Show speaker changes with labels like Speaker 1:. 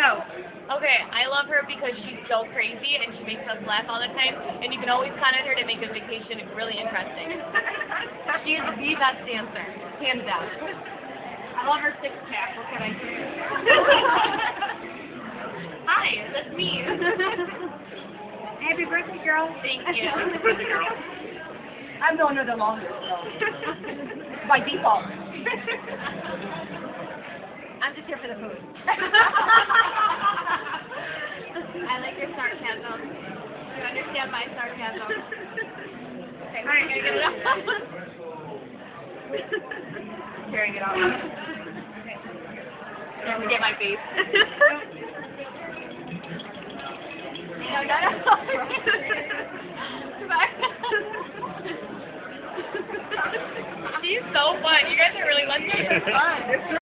Speaker 1: Go.
Speaker 2: Okay, I love her because she's so crazy and she makes us laugh all the time, and you can always count on her to make a vacation really interesting. She is the best dancer, hands down.
Speaker 1: I love her six-pack. What can I do?
Speaker 2: Hi, that's me.
Speaker 1: Happy birthday, girl.
Speaker 2: Thank you.
Speaker 1: I'm the one with the longest, so. By default. I'm just here for the food.
Speaker 2: I like your sarcasm. You understand my sarcasm. Okay, we're gonna get it up.
Speaker 1: Carrying it out.
Speaker 2: Okay. Let me get my face. No. She's so fun. You guys are really letting me have fun.